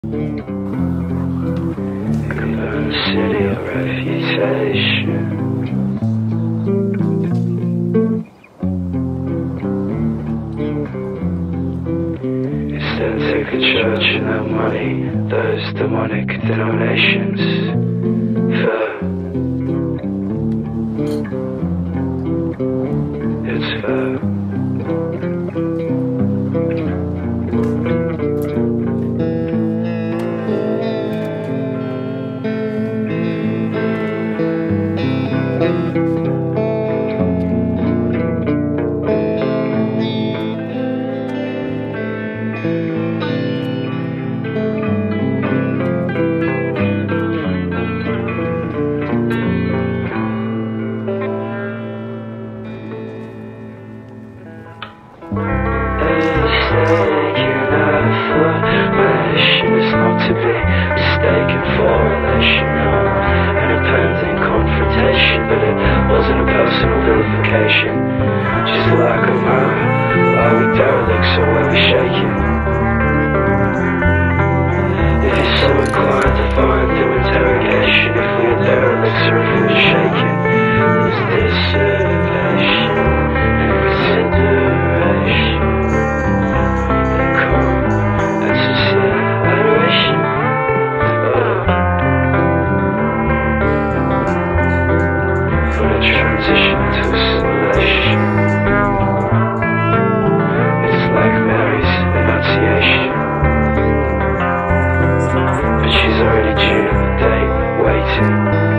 The city of reputation. Instead take a church and that money, those demonic denominations. It's fair. To be mistaken for relational and a pending confrontation, but it wasn't a personal vilification, just a lack of manner. Are we derelicts or were we shaking? If you're so inclined to find through interrogation if we are derelicts or if we were shaking, there's dissertation and consideration and calm and sincere adoration. Transition to assimilation. It's like Mary's Annunciation, but she's already due, date waiting.